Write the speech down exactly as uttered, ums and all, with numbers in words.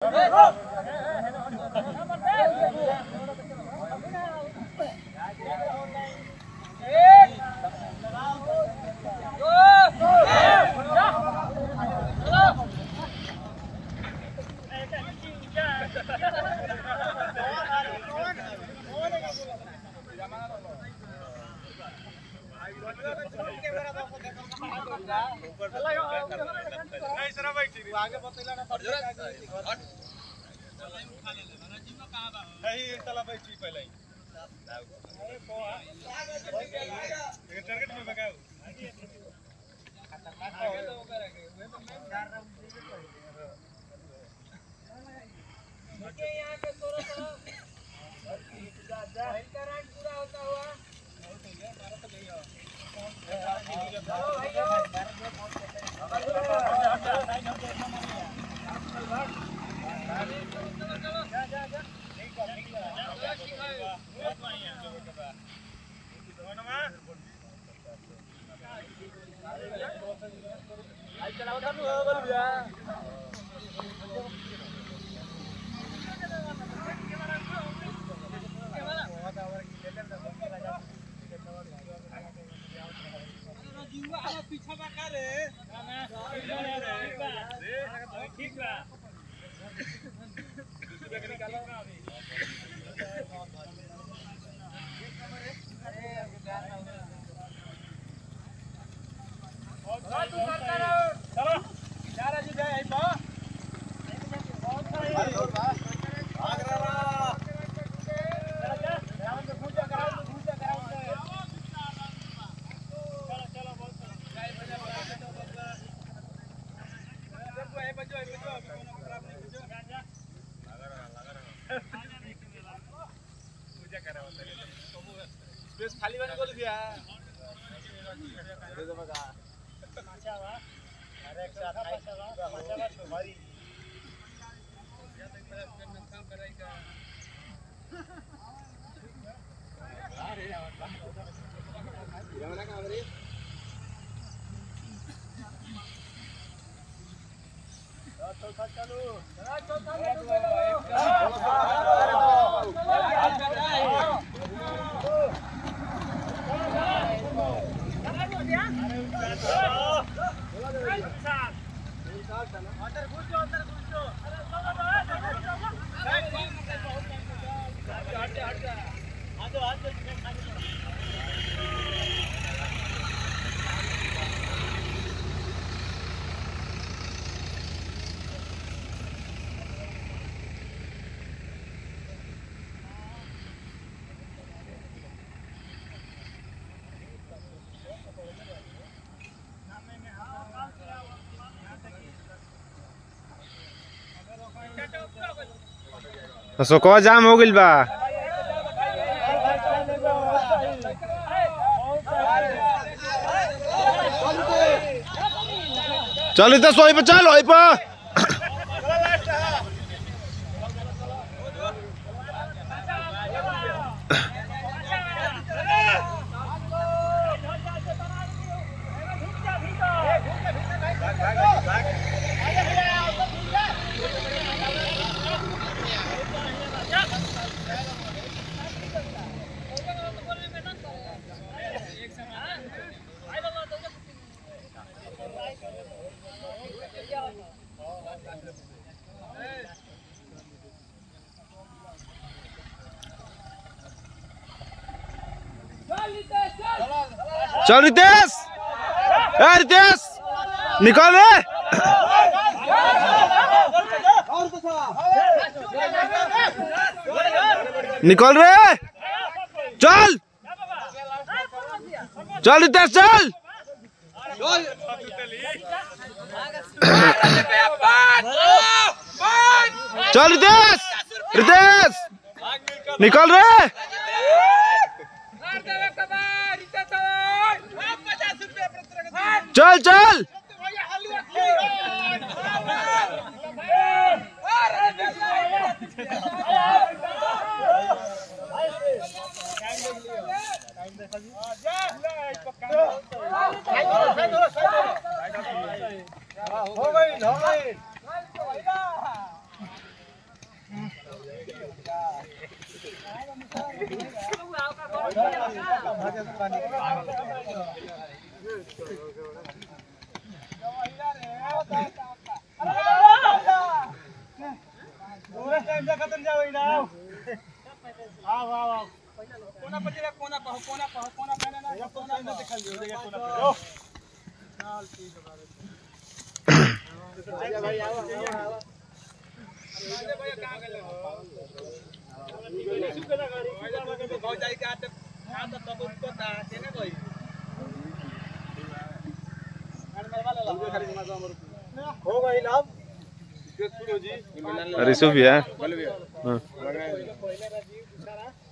आगे बतैला ना हट हट नहीं चला भाई ठीक पहले ही अरे को टारगेट में भगाओ खतरनाक आगे तो करेंगे वे तो मैं चार राउंड देखिए यहां पे सोरो सोरो जा जा इनका राउंड पूरा होता हुआ बहुत हो गया मारा तो गई हो चलो भैया जा जा जा ठीक है ठीक है बहुत बढ़िया आज चलाओ था नु बोल भैया पीछा बका रे ठीक बा निकालो अभी चलो जा राजू जाए आई बा बहुत भाग रहा चलो जा राउंड में घूम जा कराओ घूम जा कराओ चलो चलो बहुत जाए बजा देखो ए बजो ए बजो अभी कोनो खराब नहीं बजो जा जा लगा रहा लगा रहा पूजा करे होता है स्पेस खाली बन बोल दिया दे दो बगा माचा बा अरे एक साथ माचा बा माचा बा तुम्हारी या तो मेरा काम कराएगा अरे यार रमना का रे चौथा चालू चौथा अंदर घुस जाओ अंदर घुस जाओ अरे हट जा हट जा आ जाओ आ जाओ सोकवा जाम हो गइल बा चल इधर सोई पे चल ओई पे चल रितेश ए रितेश निकल रे निकल रे चल चल रितेश चल चल रितेश रितेश निकल रे चल चल हो गई हो गई खत्म जाओ आओ आओ आओ कोना पचेगा कोना पाहो कोना पाहो कोना पहना ना कोना ना दिखा लियो जगह कोना पे चल ठीक है आजा भाई आओ आओ आजा भाई कहां गए हो सुकना गाड़ी सुकना गाड़ी जाई के आते हां तो तब उसको ता केने कोई गाड़ी मरवा ला खाली मार दो हो गई लाभ जी अरे सुफिया बोल भैया हां पहले राजीव सारा